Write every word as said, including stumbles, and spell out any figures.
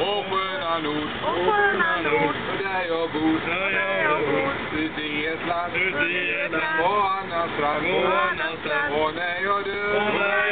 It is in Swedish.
Och sköna nord, och sköna nord, där jag bor, där jag bor, ute i ett land, ute i ett land, på annan strand, på annan strand, och när jag dör, och när